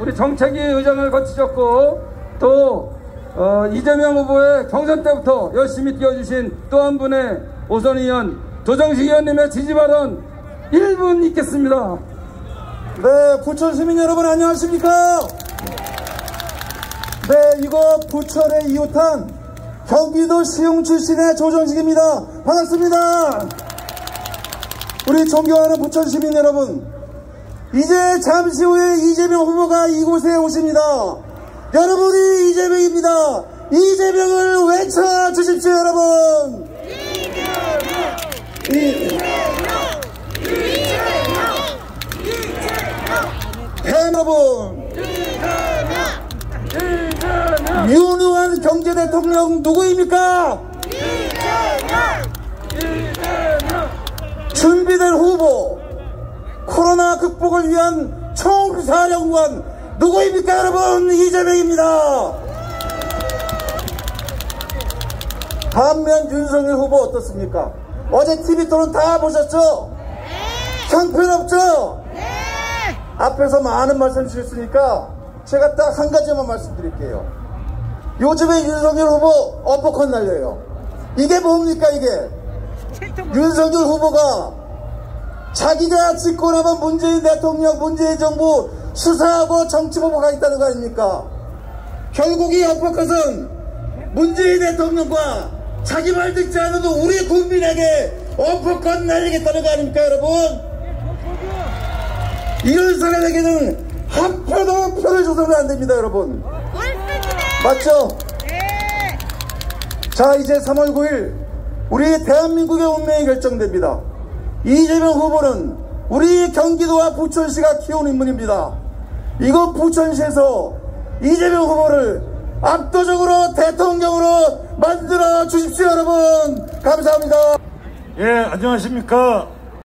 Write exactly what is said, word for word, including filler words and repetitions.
우리 정책위 의장을 거치셨고 또 어, 이재명 후보의 경선 때부터 열심히 뛰어주신 또 한 분의 오선의원 조정식 의원님의 지지 발언 일 분 있겠습니다. 네, 부천 시민 여러분 안녕하십니까? 네, 이거 부천의 이웃한 경기도 시흥 출신의 조정식입니다. 반갑습니다. 우리 존경하는 부천 시민 여러분, 이제 잠시 후에 이재명 후보가 이곳에 오십니다. 여러분이 이재명입니다. 이재명을 외쳐주십시오, 여러분. 이재명! 이재명! 이재명! 여러분! 이재명! 유능한 경제 대통령 누구입니까? 이재명! 이재명! 준비된 후보, 코로나 극복을 위한 총사령관 누구입니까, 여러분? 이재명입니다. 반면 윤석열 후보 어떻습니까? 어제 티비 토론 다 보셨죠? 네. 형편없죠? 네. 앞에서 많은 말씀 주셨으니까 제가 딱 한 가지만 말씀드릴게요. 요즘에 윤석열 후보 어퍼컷 날려요. 이게 뭡니까 이게? 윤석열 후보가 자기가 집권하면 문재인 대통령, 문재인 정부 수사하고 정치보복하겠다는 거 아닙니까? 결국 이 어퍼컷은 문재인 대통령과 자기 말 듣지 않아도 우리 국민에게 어퍼컷 날리겠다는 거 아닙니까, 여러분? 이런 사람에게는 한 표도 표를 줘서는 안 됩니다, 여러분. 맞죠? 네. 자, 이제 삼월 구일 우리 대한민국의 운명이 결정됩니다. 이재명 후보는 우리 경기도와 부천시가 키운 인물입니다. 이곳 부천시에서 이재명 후보를 압도적으로 대통령으로 만들어 주십시오, 여러분. 감사합니다. 예, 안녕하십니까.